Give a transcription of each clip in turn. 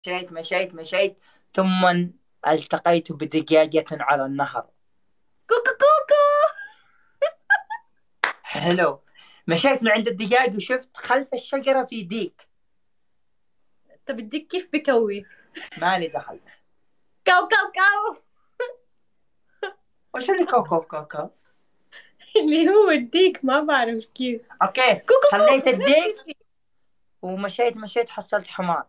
مشيت ثم التقيت بدجاجة على النهر. كوكو كوكو. حلو. مشيت من عند الدجاج وشفت خلف الشجرة في ديك. طب الديك كيف بكوي؟ مالي دخل. كو كو كو. وش اللي كو؟ اللي هو الديك، ما بعرف كيف. اوكي. كوكو خليت كو نفس الديك الشيء. ومشيت حصلت حمار.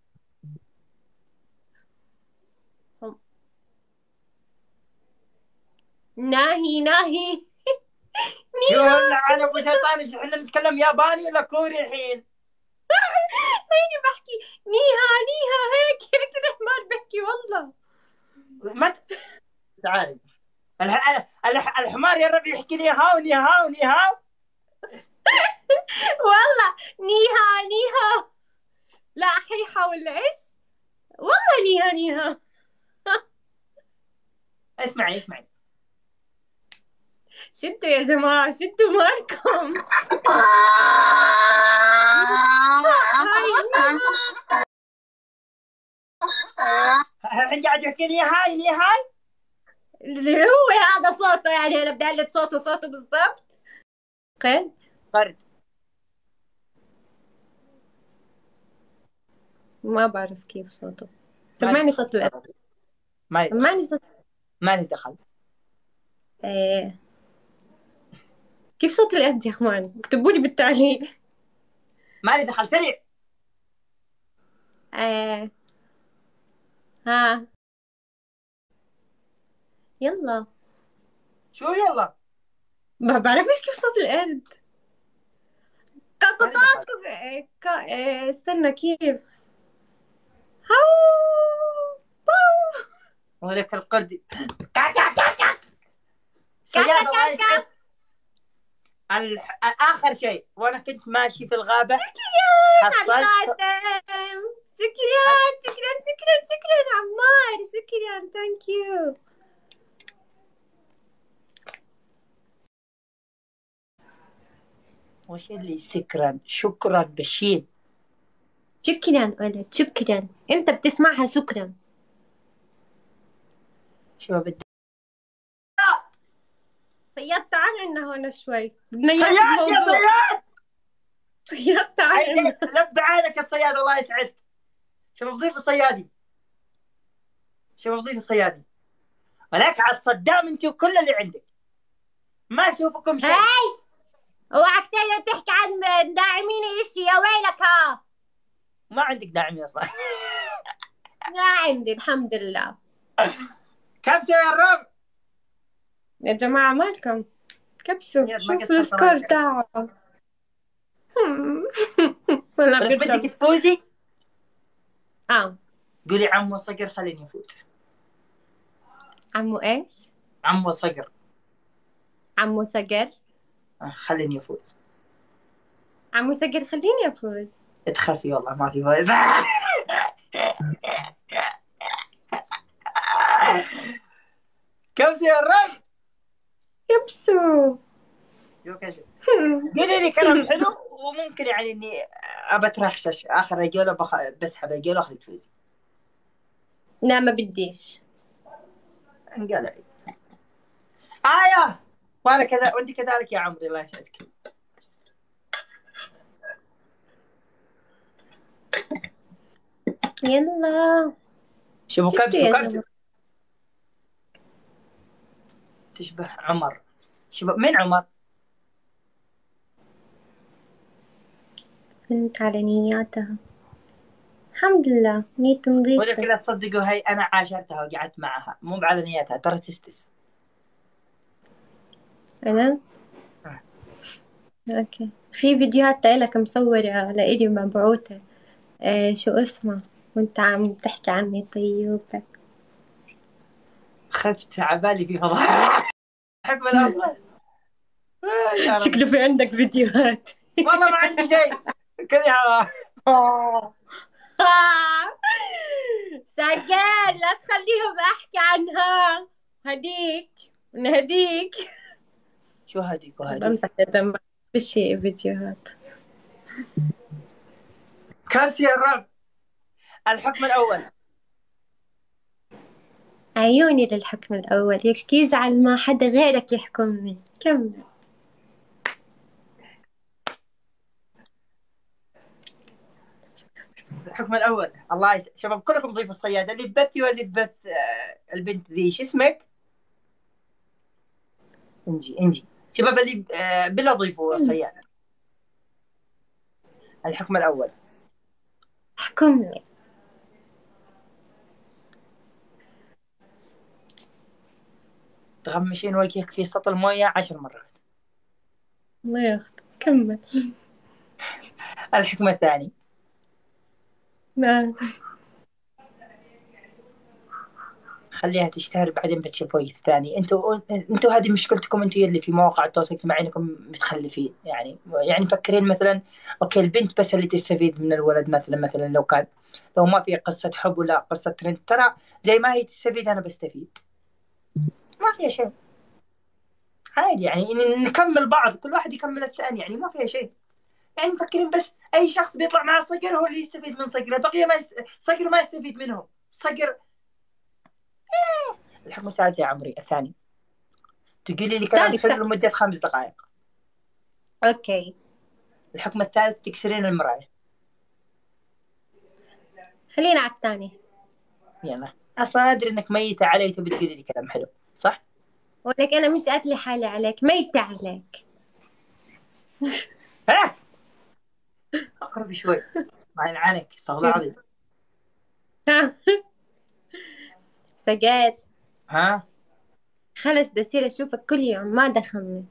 ناهي ناهي. شو انا ابو شيطان، ايش احنا نتكلم ياباني ولا كوري الحين؟ هيني بحكي نيها نيها، هيك الحمار بحكي والله. ما تعالي. الحمار يا ربي يحكي لي هاو ني هاو ني هاو. والله نيها نيها. لا حيحة ولا ايش؟ والله نيها نيها. اسمعي. شدوا يا جماعة، شدوا مالكم. هاي نيها. الحين قاعد يحكي لي هاي ني هاي. اللي هو هذا صوته، يعني انا بدي اقلد صوته بالضبط. قل. قرد. ما بعرف كيف صوته. سمعني صوت القرد. سمعني صوت. مالي دخل. ايه. كيف صوت القرد يا اخوان؟ اكتبوا لي بالتعليق. مالي دخل سريع. ايه. ها. يلا. شو يلا؟ ما بعرفش كيف صوت القرد. مالي دخل. استنى كيف. هاو. باو. ولك القرد. سيارة الله يسعدك. آخر شيء وأنا كنت ماشي في الغابة حصلت. شكرا عمار، شكرا، ثانك يو. وش اللي شكرا بشير. شكرا ولد، شكرا. انت بتسمعها شكرا. شو بدي. صياد تعال عنا هون شوي، بدنا اياك صياد يا بموضوع. صياد. صياد تعال عنا. لب عينك الصياد الله يسعدك. شو بضيف صيادي. ولك على الصدام انت وكل اللي عندك. ما اشوفكم شيء. هاي اوعك تحكي عن داعمين اشي، يا ويلك ها. ما عندك داعمين اصلا. لا عندي الحمد لله. كبسة يا الرب. يا جماعة مالكم؟ كبسوا، ما شوف قصرت السكور الله يسعدك. تاعه. ولا ولك بدك بيرشم. تفوزي. اه. قولي عمو صقر خليني افوز. عمو ايش؟ عمو صقر. عمو سقر. خليني افوز. عمو سقر خليني افوز. اتخسي والله ما في فوز. كبسة يا الرب. كبسوا. قولي لي كلام حلو وممكن يعني اني ابى اترخشش اخر الجوله بسحب الجوله اخذ تفوزي. لا ما بديش. انقلع. آية. وانا كذا وانت كذلك يا عمري الله يسعدك. يلا. شوفوا شفتوا كبسوا يا كبسوا. جماعة؟ تشبه عمر. مين عمر؟ كنت على نياتها. الحمد لله نيت وذاك نظيفة. لا تصدقوا هي انا عاشرتها وقعدت معها مو على نيتها ترى تستس. أنا؟ أوكي. في فيديوهات لك مصورة لإلي مبعوثة. شو اسمه؟ وانت عم تحكي عني طيوبك. خفت عبالي في فضاء. احب الافضل. شكله في عندك فيديوهات. والله ما عندي شيء. كذا. سجل، لا تخليهم احكي عنها. هديك. شو هديك بمسك يا جماعة، فيش فيديوهات. كرسي يا الرب. الحكم الأول. عيوني للحكم الأول، يجعل ما حدا غيرك يحكمني. كمل. الحكم الأول. الله شباب كلكم ضيفوا الصيادة، اللي تبثي واللي تبث البنت ذي شو اسمك؟ انجي شباب اللي بلا ضيفوا الصيادة. الحكم الأول. احكمني. تغمشين وجهك في سطل موية 10 مرات. الله ياخذ. كمل. الحكم الثاني. نعم. خليها تشتهر بعدين بتشوف وجه الثاني. انتوا هذه مشكلتكم، انتوا اللي في مواقع التواصل الاجتماعي انكم متخلفين. يعني مفكرين مثلا اوكي البنت بس اللي تستفيد من الولد، مثلا لو ما في قصة حب ولا قصة ترند، ترى زي ما هي تستفيد انا بستفيد، ما فيها شيء. عادي يعني نكمل بعض، كل واحد يكمل الثاني، يعني ما فيها شيء. يعني مفكرين بس اي شخص بيطلع معه صقر هو اللي يستفيد من صقره، البقيه صقر ما يستفيد منهم صقر. الحكم الثالث يا عمري الثاني. تقولي لي كلام ثالث. حلو لمدة 5 دقائق. اوكي. الحكم الثالث تكسرين المراية. خلينا على الثاني. يلا اصلا ادري انك ميتة علي وتبي تقولي لي كلام حلو، صح؟ ولك انا مش قاتله حالي عليك، ميتة عليك. ها اقرب شوي، معين عنك استغفر الله العظيم. سجاد. ها خلص بصير اشوفك كل يوم، ما دخلني.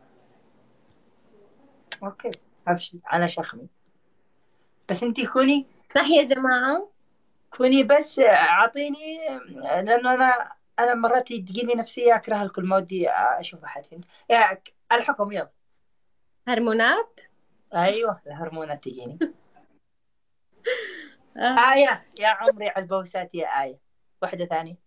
اوكي ابشر انا شخمي، بس انتي صح يا جماعة. كوني بس اعطيني، لانه انا مرات تجيني نفسيه اكره الكل، ما ودي اشوف احد. فهمت يا الحكم يلا. هرمونات. ايوه الهرمونات تجيني. آه. آية يا عمري على البوسات يا آية. واحدة ثانية.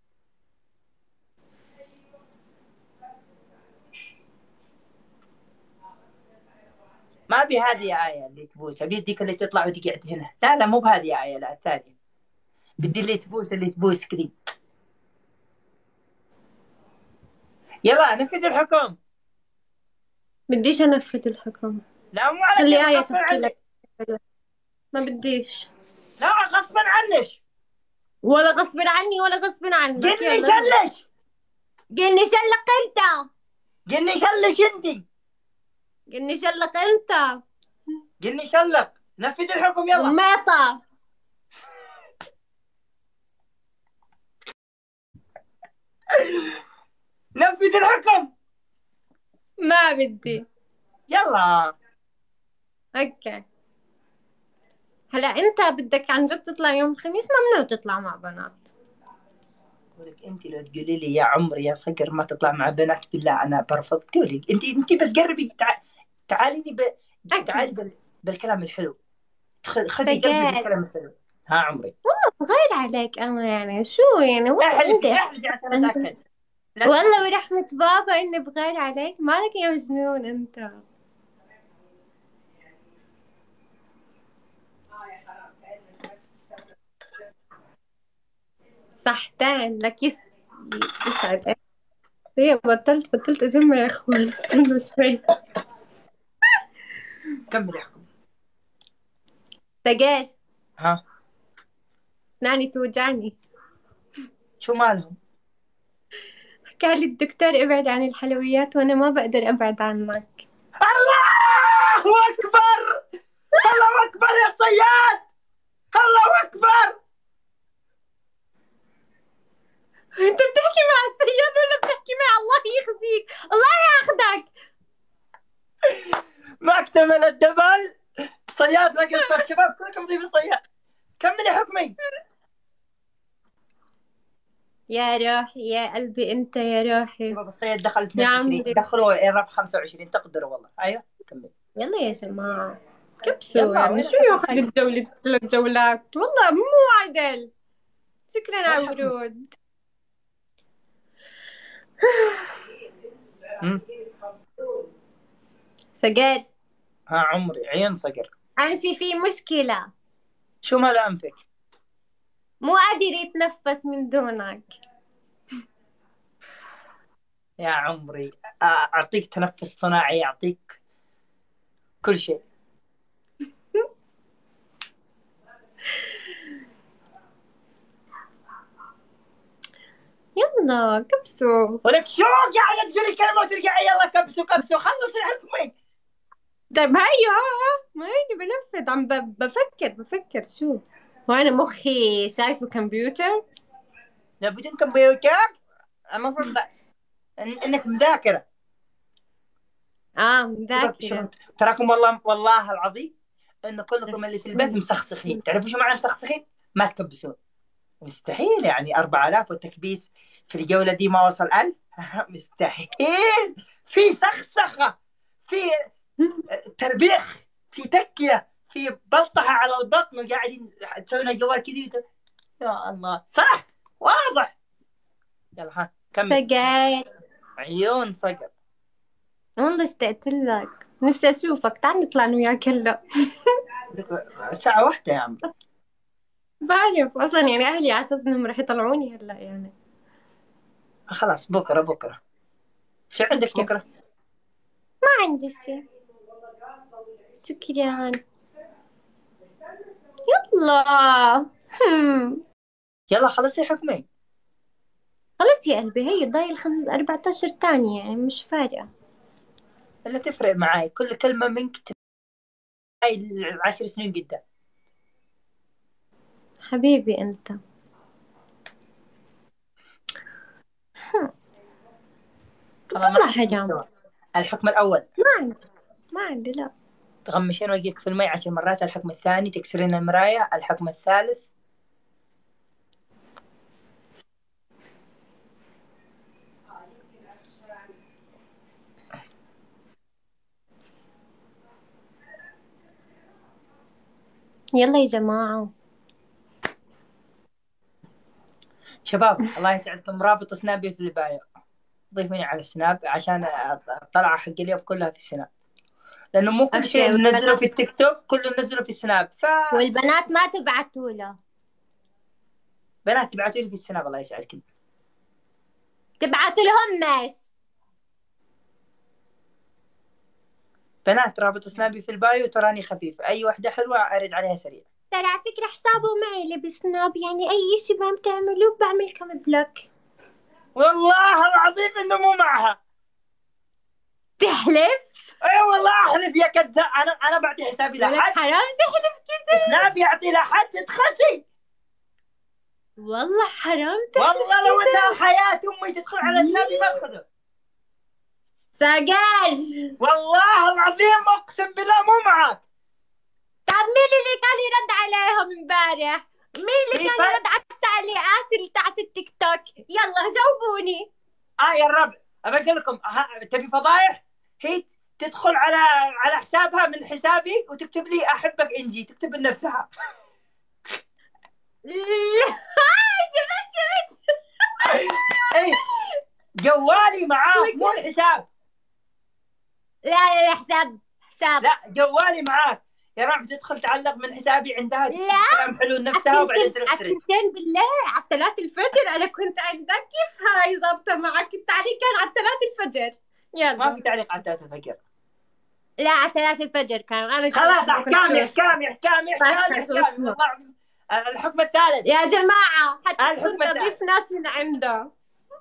ما ابي هذه يا آية اللي تبوس، ابي يديك اللي تطلع وتقعد هنا. لا مو بهذه يا آية، لا الثانية. بدي اللي تبوس كذي. يلا نفذ الحكم. بديش انفذ الحكم. لا مو على خلي كيف، آية غصبا تحكي لك. عنك. ما بديش. لا غصبا عنك. ولا غصب عني ولا غصب عنك. قلني يلا. شلش. قلني شلق انت. قلني شلش انتي. قلني شلق انت. قلني شلق. نفذ الحكم يلا. غميطة. نفذ الحكم. ما بدي. يلا. اوكي. هلا انت بدك عن جد تطلع يوم الخميس؟ ممنوع تطلع مع بنات. ولك انت لو تقولي لي يا عمري يا صقر ما تطلع مع بنات، بالله انا برفض. قولي انت بس قربي تعالي لي اوكي. تعالي بالكلام الحلو. خذي قلبي سجاد. بالكلام الحلو. ها عمري. بغير عليك انا، يعني شو يعني، والله انت احلفي احلفي عشان اتاكد. لا والله ورحمة بابا اني بغير عليك. مالك يا مجنون انت. صحتين لك يسعد. هي بطلت اجمع يا اخوان. استنوا شوي. كمل احكم. سجاد. ها اسناني توجعني. شو مالهم؟ قال لي الدكتور ابعد عن الحلويات وانا ما بقدر ابعد عنك. الله اكبر. الله اكبر يا صياد. الله اكبر. انت بتحكي مع السياد ولا بتحكي مع الله يخزيك؟ الله ياخذك. ما اكتمل الدبل. صياد ما قصر. شباب كلكم ضيف الصياد. كملي حكمي. يا روحي يا قلبي انت يا روحي. شباب الصياد دخل يا 22، عمري. دخلوا الرب 25، تقدروا والله. ايوه كمل. يلا يا جماعة. كبسوا يلا يعني، وين شو الحكم ياخذ حق؟ الجولة 3 جولات؟ والله مو عدل. شكرا وين على حكمك؟ الورود. سجاد. ها عمري عين صقر. أنفي في مشكلة. شو مال انفك؟ مو قادر يتنفس من دونك. يا عمري، أعطيك تنفس صناعي، أعطيك كل شيء. يلا كبسوا. ولك شو قاعدة تقولي كلمة وترجعي يلا كبسوا كبسوا، خلصي حكمي. طيب هيو، ما هيني بنفذ، عم بفكر شو. وانا مخي شايفه كمبيوتر. لا بدون كمبيوتر، المفروض إنك مذاكرة. مذاكرة. تراكم والله والله العظيم إن كلكم اللي في بس البيت مسخسخين. تعرفوا شو معنى مسخسخين؟ ما تكبسون. مستحيل يعني 4000 والتكبيس في الجولة دي ما وصل 1000. مستحيل. في سخسخة، في تربيخ، في تكية، في بلطحة على البطن وقاعدين تسوون الجوال كذي يا الله صح واضح. يلا ها كمل. سجاير. عيون صقر. والله اشتقت لك، نفسي اشوفك، تعال نطلع انا وياك هلا. الساعة واحدة يا عمري. بعرف اصلا، يعني اهلي على اساس انهم رح يطلعوني هلا يعني. خلاص بكرة بكرة. شو عندك اوكي، بكرة؟ ما عندي شيء. شكرا. يلا. يلا خلصي حكمي. خلص يا قلبي، هي ضايل 14 تانية، يعني مش فارقة. اللي تفرق معاي كل كلمة منك هاي 10 سنين قدام. حبيبي انت. خلاص ما والله عندك حرام. مستوى. الحكم الأول ما عندي، ما عندي لا. تغمشين وجهك في المي 10 مرات. الحكم الثاني تكسرين المراية. الحكم الثالث يلا يا جماعة. شباب الله يسعدكم، رابط سنابي في البايو. ضيفوني على السناب عشان الطلعة حق اليوم كلها في السناب، لأنه مو كل اوكي، شيء ننزله والبنات، في التيك توك كله ننزله في السناب. والبنات ما تبعتوا له. بنات يبعثوا لي في السناب الله يسعدكم. تبعتوا لهم مش. بنات رابط سنابي في البايو، تراني خفيف، أي واحدة حلوة أرد عليها سريع. ترى على فكرة حسابه معي اللي بسناب، يعني أي إشي ما بتعملوه بعملكم بلوك. والله العظيم إنه مو معها. تحلف؟ اي والله احلف يا كذاب. انا بعطي حسابي ولك لحد، حرام تحلف كذا. سناب يعطي لحد تخسي. والله حرام تحلف والله لو انها كذا. حياة امي تدخل على سنابي ما اخذه. ساقر. والله العظيم اقسم بالله مو معك. طب مين اللي كان يرد عليهم امبارح؟ مين اللي في كان فرق. يرد على التعليقات اللي تحت التيك توك؟ يلا جاوبوني. يا الربع ابى اقول لكم تبي فضايح. هي تدخل على حسابها من حسابي وتكتب لي احبك انجي، تكتب لنفسها. لا. شفت. اي جوالي معاك مو الحساب. لا لا لا، حساب. لا جوالي معاك يا رب. تدخل تعلق من حسابي عندها، تكتب لا، كلام حلو لنفسها وبعدين تروح ترد. عالتنتين بالله، على 3 الفجر أنا كنت عندك. كيف هاي ظابطة معك؟ التعليق كان على 3 الفجر. ما في يلا. تعليق على 3 الفجر. لا، على 3 الفجر كان، أنا خلاص كنت احكامي شوش. احكامي احكامي احكامي شو احكامي اسمه. والله العظيم. الحكم الثالث. يا جماعة حتى الحكم كنت الثالث. أضيف ناس من عنده.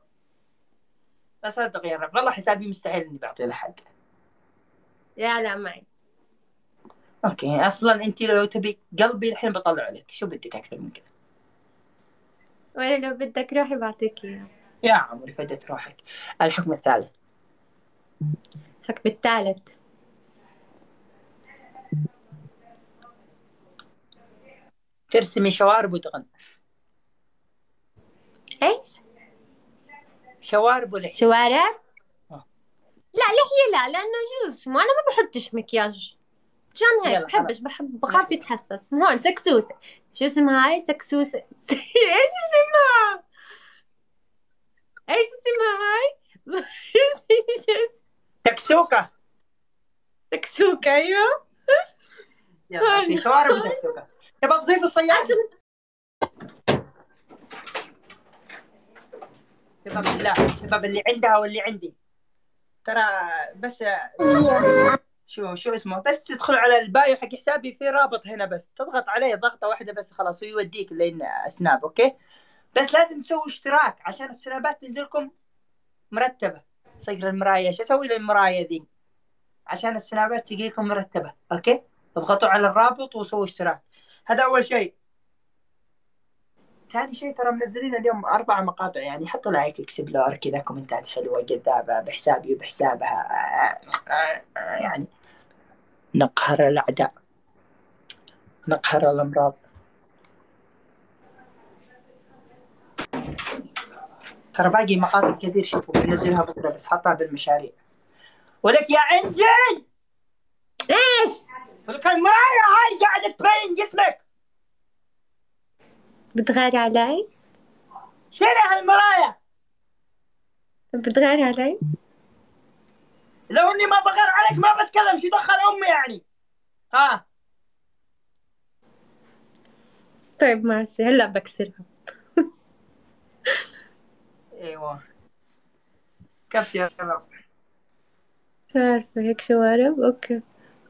لا صدق يا رب والله حسابي مستحيل اني بعطيه لحد. لا لا معي. اوكي اصلا انت لو تبي قلبي الحين بطلع لك، شو بدك اكثر من كذا؟ ولا لو بدك روحي بعطيك إياه. يا عمري فدت روحك. الحكم الثالث. الحكم الثالث. ترسمي شوارب وتغني. إيش؟ شوارب ولحية. شوارع؟ آه. لا لحية لا، لأنه جوز ما أنا ما بحطش مكياج. عشان هيك يلا خلاص. بخاف يتحسس. هون سكسوسة. شو اسمها هاي؟ سكسوسة. ايش اسمها؟ ايش اسمها هاي؟ شو سكسوكة. سكسوكة، ايوه. يلا في شوارب وسكسوكة. تبى تضيف الصياد؟ اسم ثقة بالله شباب، اللي عندها واللي عندي ترى. بس شو اسمه، بس تدخل على البايو حق حسابي، في رابط هنا، بس تضغط عليه ضغطة واحدة بس خلاص ويوديك لين سناب. اوكي، بس لازم تسوي اشتراك عشان السنابات تنزلكم مرتبة. صقر المراية، شو اسوي للمراية ذي عشان السنابات تجيكم مرتبة؟ اوكي، اضغطوا على الرابط وسووا اشتراك. هذا اول شيء. ثاني شيء ترى منزلين اليوم 4 مقاطع، يعني حطوا لايك اكسبلور كذا، كومنتات حلوة جذابة بحسابي وبحسابها. يعني نقهر الأعداء، نقهر الأمراض. ترى باقي مقاطع كثير، شوفوا بنزلها بكرة، بس حطها بالمشاريع. ولك يا عنجل ايش؟ ولك المراية هاي قاعدة تبين جسمك، بتغاري علي؟ شيلها المراية. بتغاري علي؟ لو اني ما بغير عليك ما بتكلم، شو دخل امي يعني؟ ها طيب ماشي، هلا بكسرها. ايوه كبس يا شباب. مش عارفة، هيك شوارب. اوكي.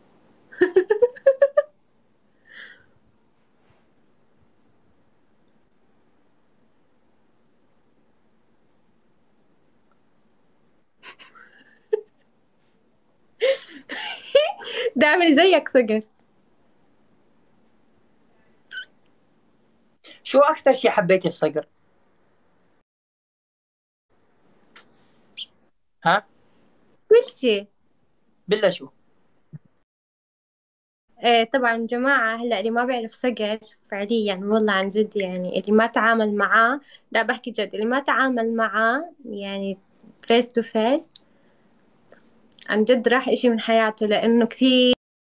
ده اعمل زيك صقر. شو اكثر شيء حبيته في صقر؟ ها كل شيء. بالله شو؟ طبعا جماعة، هلا اللي ما بيعرف صقر فعليا والله عن جد، يعني اللي ما تعامل معاه، لا بحكي جد، اللي ما تعامل معاه يعني فيس تو فيس، عن جد راح اشي من حياته، لانه كثير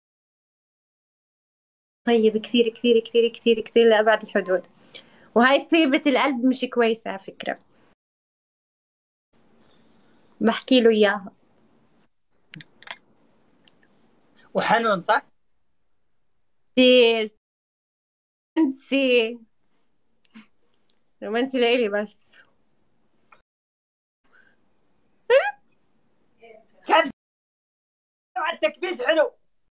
طيب، كثير كثير كثير كثير كثير لأبعد الحدود. وهاي طيبة القلب مش كويسة على فكرة، بحكي له إياها. وحنون صح؟ كثير رومانسي، رومانسي لإلي بس. كم على التكبيس حلو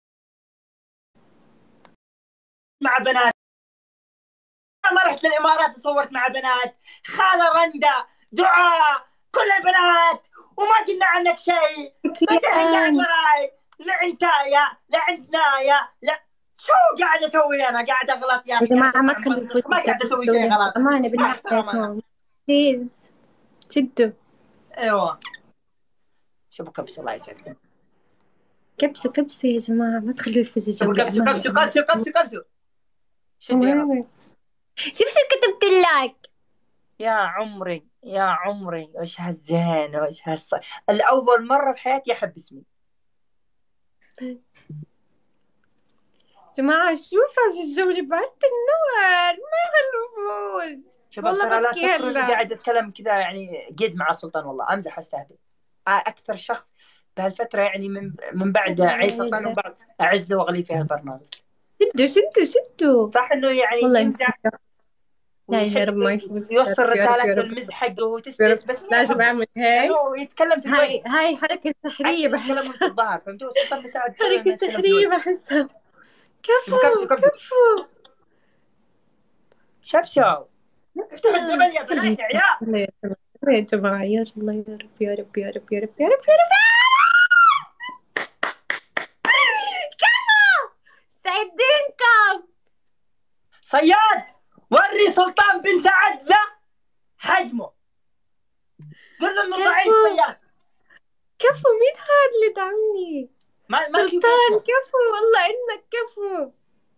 مع بنات. ما رحت للامارات وصورت مع بنات، خاله رندا، دعاء، كل البنات، وما قلنا عنك شيء. انت الحين قاعد يعني وراي لعنتايا لعندنايا لا. شو قاعد اسوي انا؟ قاعد اغلط يا يا اخي، قاعد جماعة ما اطلع تخلوا ممسخ، ما يفوتوا قاعد اسوي التكبير شيء ولاد، غلط. أمانة ما بالله احترم انا. عليكم بليز شدوا. ايوه شوفوا كبسوا الله يسعدكم. كبسوا كبسوا يا جماعة، ما تخلوا يفوزوا شوفوا جولة، كبسوا أمانة كبسوا أمانة كبسوا كبسوا كبسوا. شدوا يا رب. أمانة. شوف كتبت لك. يا عمري يا عمري، وش هالزين وش الأول مرة في حياتي أحب اسمي. جماعة شوف هذه الجولة بعد النار، ما خلوا يفوز. شباب والله ترى لا ببكي تفكروا إني هلا. قاعد أتكلم كذا يعني قد مع سلطان، والله أمزح أستهبل. أكثر شخص بهالفترة يعني من بعد عي سلطان وبعد أعزه وأغلي في هالبرنامج. شدوا شدوا شدوا. صح إنه يعني والله انت يمزح لا يا ويحب رب ما يفوز، يا يوصل رب يا رب يا رسالات رب بالمزح حقه وهو يا رب. تسدس، بس مين لازم يحبه؟ اعمل هيك. لأنه يتكلم في الوجه، هاي حركة عكس سحرية اللي يتكلمون في بحسها. الظهر. فهمتوا؟ سلطان بيساعد فعلا حركة إنه يتكلم في سحرية الوجه. بحسها. شوفوا كبسوا كفو كبسوا كفو. شبشب. افتحوا الجبل يا بنات يا عيال. يلا يا جماعة، يا الله يا رب يا رب يا رب يا رب يا رب يا رب. كفو. سعدينكم. صياد وري سلطان بن سعد ذا حجمه، قل له انه ضعيف كفو صياد. كفو. مين هذا اللي دعمني؟ ما نشوف سلطان اسمه. كفو، والله انك كفو.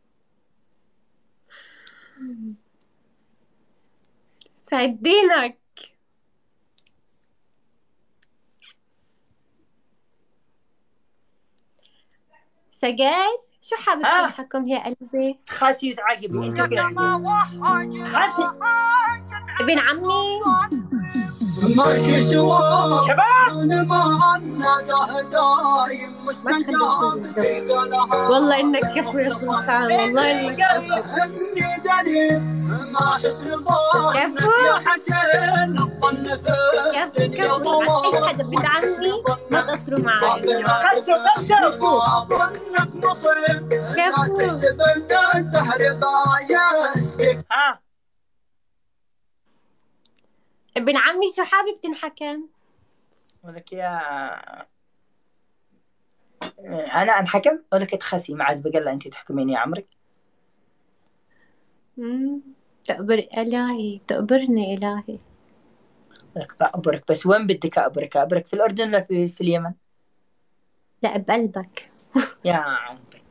سعدينك. سجاير شو حابب ها تضحكم يا قلبي؟ خاسي وتعاقبي انت وقلعي خاسي. ابن عمي. ماشي سوا شباب انا ما عنا دايم مش ما تخلوا يفوز الجو. والله انك كفو يا سلطان، والله انك كفو. اني دليل ما احس ظنك كفو يا حسين الظن تقصروا معي. قمسوا ظنك مصيب لا كفو. تحسب ان الدهر بايسك. ها ابن عمي شو حابب تنحكم؟ ولك يا انا انحكم ولك تخسي ما عاد بقى انت تحكمين يا عمرك. تقبر إلهي، تقبرني إلهي. ولك بأبرك بس وين بدك أبرك في الأردن ولا في اليمن؟ لا بقلبك. يا عمري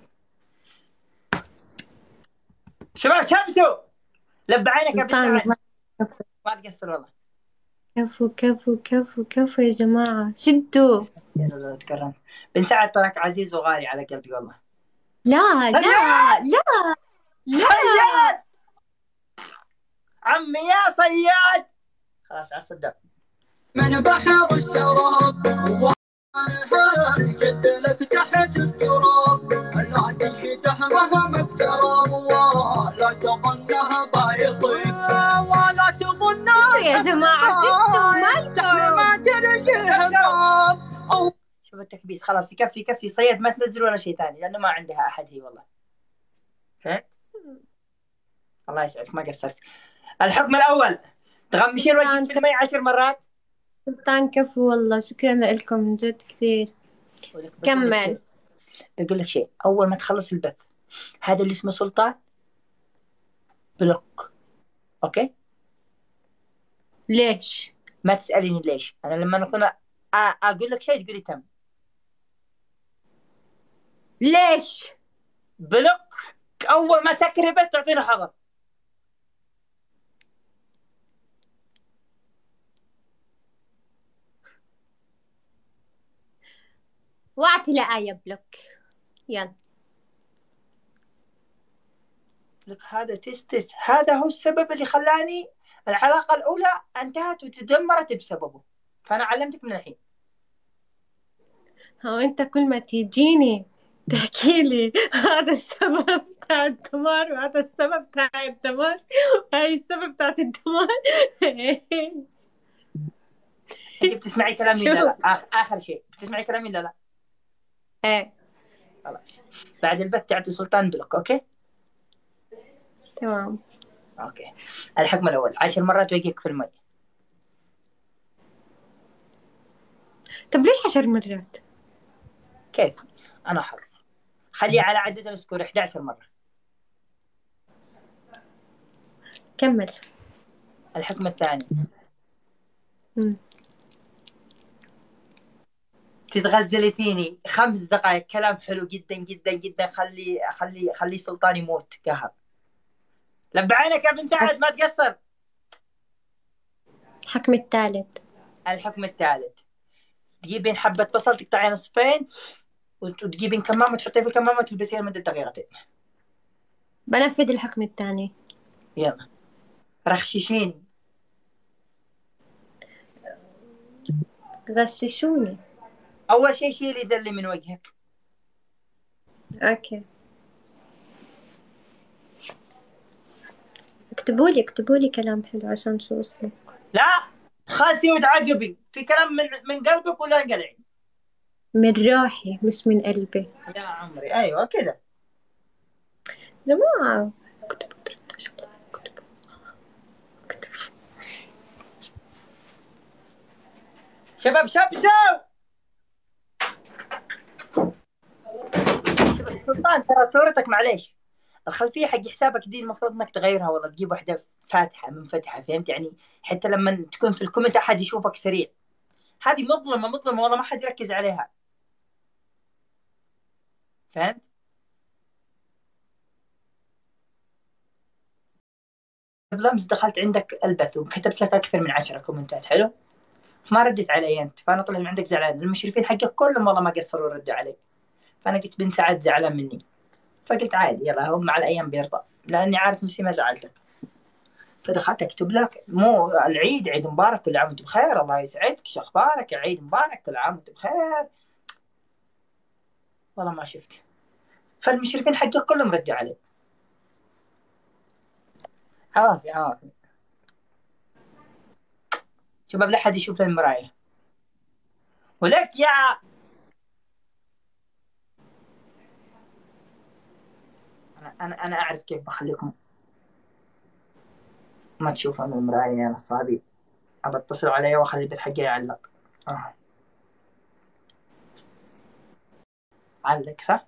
شباب شمسوا لب عينك يا بنت سلطان عاد ما تقصر والله. كفو كفو كفو كفو يا جماعة، شدوا. يلا تكرم بن سعد تراك عزيز وغالي على قلبي والله. لا لا لا لا. صياد عمي يا صياد. خلاص على الصدق من بحر الشراب قد لك تحت التراب لا تنشده مهما اقترب ولا تظنه بايطيب ولا تظنه يا جماعة شدوا مالكم. ما تلقيه الباب. شوف التكبيس خلاص يكفي صياد ما تنزل ولا شيء ثاني لأنه ما عندها أحد هي والله. فهمت؟ الله يسعدك ما قصرت. الحكم الأول تغمشين وجهك في المي 10 مرات. سلطان كفو والله، شكرا لكم من جد كثير. كمل. بقول لك شيء أول ما تخلص البث هذا اللي اسمه سلطان بلوك. أوكي؟ ليش؟ ما تسأليني ليش. أنا لما أكون أقول لك شيء تقولي تم. ليش؟ بلوك أول ما تسكري بث تعطينا حظر. واعطي لآية بلوك. يلا. لك هذا تست هذا هو السبب اللي خلاني العلاقة الأولى انتهت وتدمرت بسببه. فأنا علمتك من الحين. هو أنت كل ما تيجيني تحكي لي هذا السبب بتاع الدمار وهذا السبب بتاع الدمار وهي السبب بتاعت الدمار. أنت بتسمعي كلامي ولا لا؟ آخر شيء بتسمعي كلامي ولا لا؟ ايه خلاص بعد البث تعطي سلطان بلوك. أوكي؟ تمام. أوكي الحكم الأول 10 مرات وجهك في المي. طب ليش 10 مرات؟ كيف؟ أنا حر. خليه على عدد السكور 11 مرة. كمل. الحكم الثاني تتغزلي فيني 5 دقائق كلام حلو جدا جدا جدا. خلي سلطان يموت قهر. لب عينك يا بن سعد ما تقصر. الحكم الثالث. الحكم الثالث تجيبين حبة بصل تقطعين نصفين وتجيبين كمامة تحطيها في الكمامة وتلبسيها لمدة دقيقتين. بنفذ الحكم الثاني. يلا رخششيني. غششوني. أول شيء شيلي ذلي من وجهك. اوكي. اكتبوا لي كلام حلو عشان شو اسمه. لا تخاسي وتعقبي في كلام من قلبك ولا انقلعي. من روحي مش من قلبي. يا عمري أيوة كذا. جماعة اكتبوا شباب شمسوا. سلطان ترى صورتك معليش الخلفية حق حسابك دي المفروض انك تغيرها والله. تجيب واحدة فاتحة منفتحة فهمت يعني حتى لما تكون في الكومنت احد يشوفك سريع. هذه مظلمة والله ما حد يركز عليها. فهمت؟ قبل امس دخلت عندك البث وكتبت لك اكثر من 10 كومنتات حلو فما ردت علي انت. فانا طلع من عندك زعلان. المشرفين حقك كلهم والله ما قصروا وردوا علي. فانا قلت بن سعد زعلان مني فقلت عادي يلا هو مع الايام بيرضى لاني عارف نفسي ما زعلتك. فدخلت اكتب لك مو العيد عيد مبارك كل عام وانت بخير الله يسعدك شو اخبارك عيد مبارك كل عام وانت بخير. والله ما شفت. فالمشرفين حقك كلهم ردوا علي. عوافي شباب لا حد يشوف المرايه. ولك يا انا اعرف كيف بخليكم ما تشوفوا من المراية يا نصابين. ابى اتصل علي واخلي البث حقي يعلق. علق صح.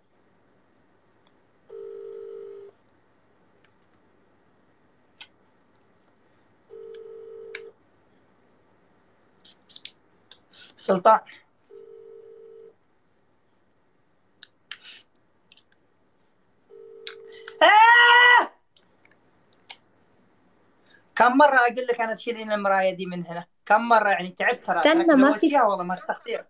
سلطان كم مرة أقول لك أنا تشيلين المراية دي من هنا؟ كم مرة يعني تعبت ترى. استنى، تراك ما في. زودتيها والله ما استخدمها.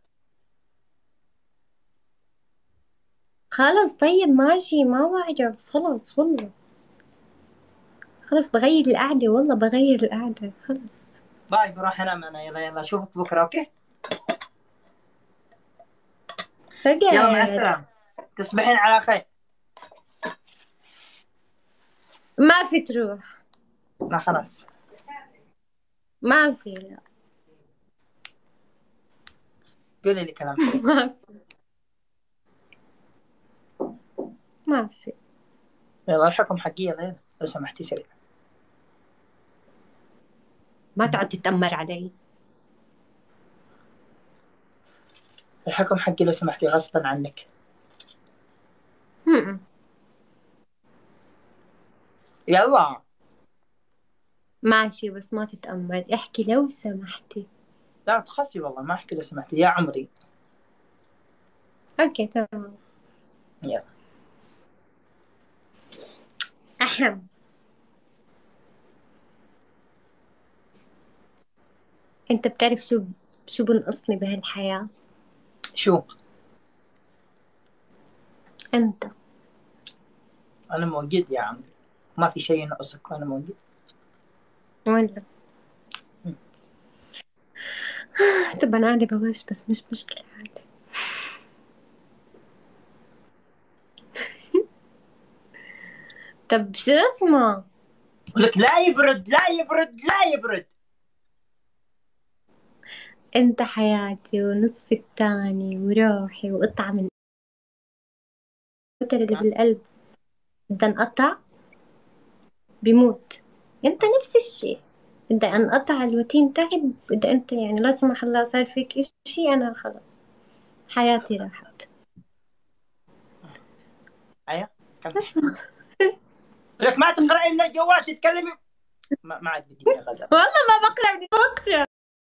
خلاص طيب ماشي، ما بعرف، خلاص والله. خلاص بغير القعدة، والله بغير القعدة خلاص. باي بروح أنام أنا. يلا يلا أشوفك بكرة أوكي. يلا مع سجل. السلامة. تصبحين على خير. ما في تروح. لا خلاص. ما في، لا. قولي لي كلام حلو. ما في. ما في. يلا الحكم حقي. يلا يلا لو سمحتي سريع. ما تقعد تتأمر علي. الحكم حقي لو سمحتي غصبا عنك. م-م. يلا. ماشي بس ما تتأمر، احكي لو سمحتي. لا تخصي والله ما أحكي لو سمحتي يا عمري. اوكي تمام. يلا. أحم. انت بتعرف شو بنقصني بهالحياة؟ شو؟ انت. أنا موجود يا عمري. ما في شيء ينقصك وأنا موجود. ولا. طب انا عندي بوش بس مش مشكلة عادي. طب شو اسمه؟ لك لا يبرد لا يبرد لا يبرد. انت حياتي ونصفي التاني وروحي وقطعة من الوتر اللي بالقلب. بدي انقطع بيموت. انت نفس الشي. بدي انقطع الوتين تاعي. بدي انت يعني لا سمح الله صار فيك اشي، انا خلاص حياتي راحت. أيوة كم. لك ما تقرأي من الجوال تتكلمي. ما عاد بدي من الغزل. والله ما بقرا، بدي بقرا.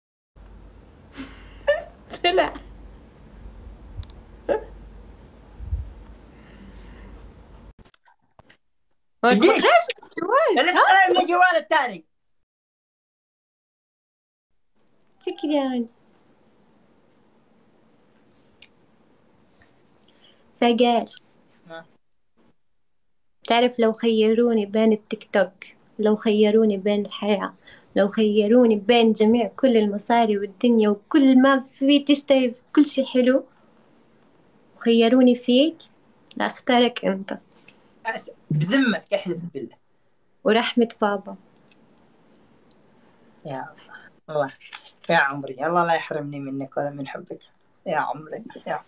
طلع. ما جيت. بقراش الجوال. اللي تقرأي من الجوال الثاني. شكرا. سجال. تعرف لو خيروني بين التيك توك، لو خيروني بين الحياة، لو خيروني بين جميع كل المصاري والدنيا وكل ما في تشتهي في كل شي حلو، وخيروني فيك، لا اختارك انت. بذمتك احلف بالله. ورحمة بابا. يا الله يا عمري. الله لا يحرمني منك ولا من حبك يا عمري يا.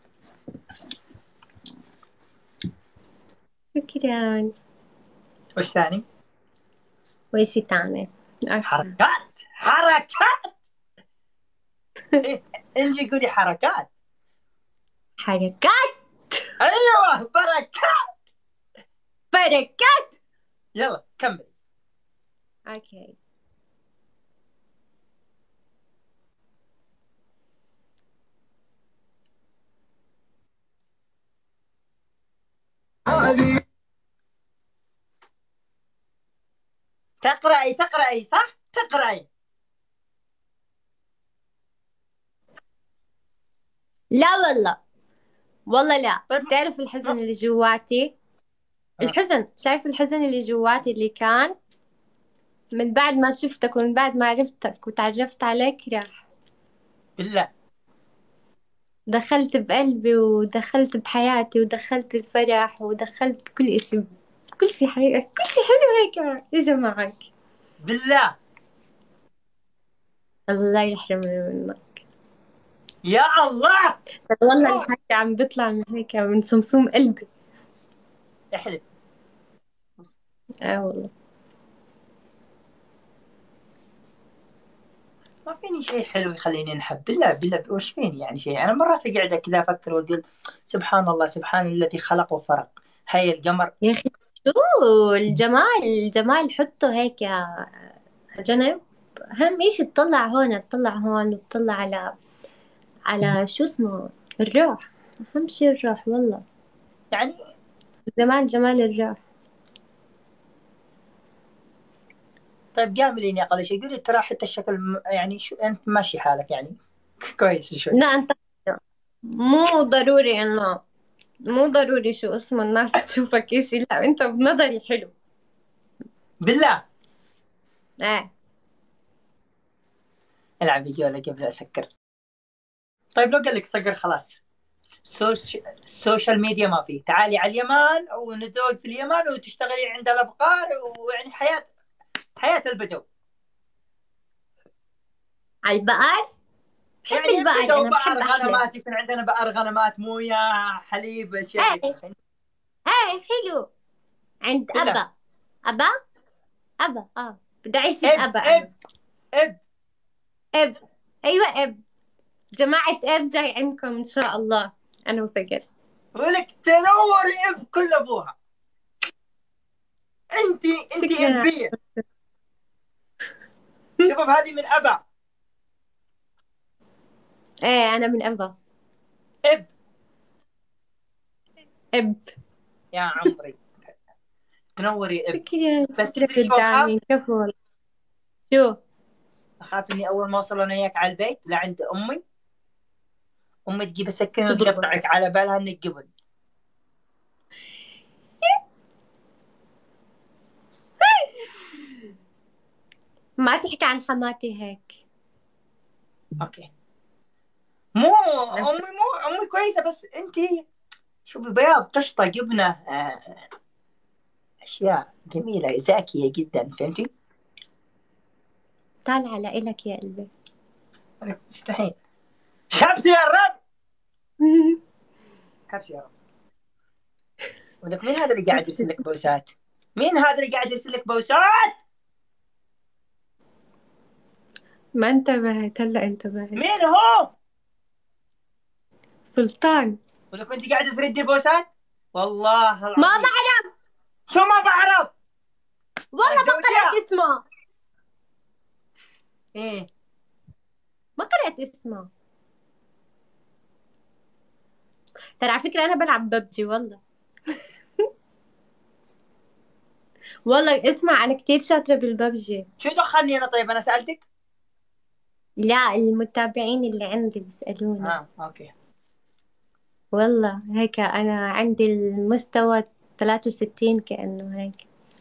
شكرا. وش ثاني؟ وإيش تاني؟ حركات حركات. إيه، انجي قولي حركات. حركات. ايوه بركات. بركات. يلا كمل. اوكي. تقرأي صح؟ تقرأي. لا والله، والله لا. طيب تعرف الحزن اللي جواتي؟ الحزن، شايف الحزن اللي جواتي اللي كان من بعد ما شفتك ومن بعد ما عرفتك وتعرفت عليك راح. بالله. دخلت بقلبي ودخلت بحياتي ودخلت الفرح ودخلت كل إشي، كل شي حقيقة، كل شي حلو هيك إجا معك. بالله. الله يحرمني منك. يا الله. والله الحكي عم بيطلع من هيك من سمسوم قلبي. احلف. والله. ما فيني شيء حلو يخليني نحب، بالله وش فيني يعني شيء. انا مرات اقعد كذا افكر واقول سبحان الله، سبحان الذي خلق وفرق. هاي القمر. يا أخي شو الجمال، الجمال حطه هيك يا جنب. أهم إشي تطلع هون، تطلع هون، وتطلع على شو اسمه الروح. أهم شي الروح والله. يعني جمال جمال الروح. طيب قاملين اقل شيء يقول لي ترى حتى الشكل يعني شو انت ماشي حالك يعني كويس شوي. لا أنت مو ضروري إنه، مو ضروري شو اسمه الناس تشوفك إشي، لا أنت بنظري حلو. بالله إيه. العب فيديو قبل اسكر. طيب لو قال لك صقر خلاص، السوشيال ميديا ما في، تعالي على اليمن ونتزوج في اليمن وتشتغلي عند الابقار، ويعني حياة البدو. على البقر. بحب يعني البقر، بدو أنا بحب بقر أحلب. غنمات، يكون عندنا بقر غنمات مويه حليب اشياء زي إيه كذا. إيه حلو. عند بالله أبا. أبا. أبا بدي أعيش اب بأبا اب أنا. اب إب. أيوة إب. جماعة إب جاي عندكم إن شاء الله، أنا وسجل. ولك تنوري اب كل ابوها. انتي شكرا. ابيه. شباب هذه من ابا. إيه أنا من أبا. اب إب. يا عمري تنوري اب. شكرا بس شكرا تدري شو اخاف؟ للدعم، كفو والله. شو؟ اخاف اني اول ما اوصل انا وياك على البيت لعند امي تجيب السكين تضربه. وتقطعك على بالها انك قبل. ما تحكي عن حماتي هيك. اوكي. مو امي كويسه، بس انتي شوفي بياض قشطه جبنه، اشياء جميله زاكيه جدا، فهمتي؟ طالعة لإلك يا قلبي. أنا مستحيل. شمس يا رب، شمس يا رب. ولك مين هذا اللي قاعد يرسل لك بوسات؟ مين هذا اللي قاعد يرسل لك بوسات؟ ما انتبهت، هلا انتبهت. مين هو؟ سلطان. ولك انت قاعده تردي البوسات؟ والله ما العظيم بعرف شو ما بعرف. والله، ما الزوجية. قرأت اسمه. ايه ما قرأت اسمه. ترى على فكرة أنا بلعب ببجي والله. والله اسمع، أنا كتير شاطرة بالببجي. شو دخلني انا؟ طيب انا سالتك. لا المتابعين اللي عندي بيسألوني. اوكي. والله هيك أنا عندي المستوى 63 كأنه هيك.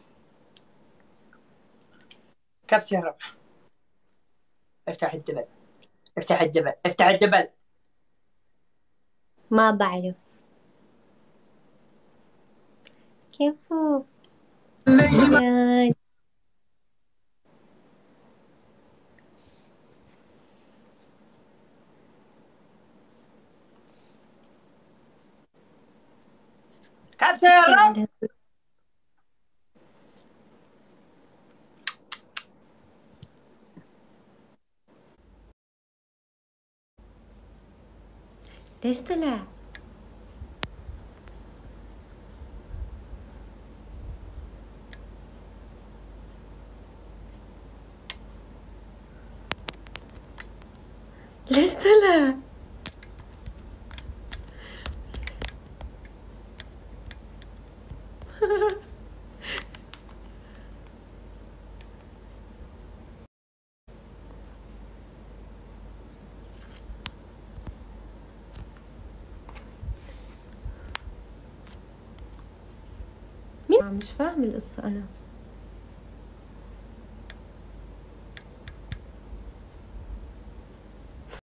كبس يا رب. افتح الدبل، افتح الدبل، افتح الدبل. ما بعرف كيفه. يعني كبس يا رب. ليش طلع؟ ليش طلع؟ مين؟ مش فاهم القصة أنا.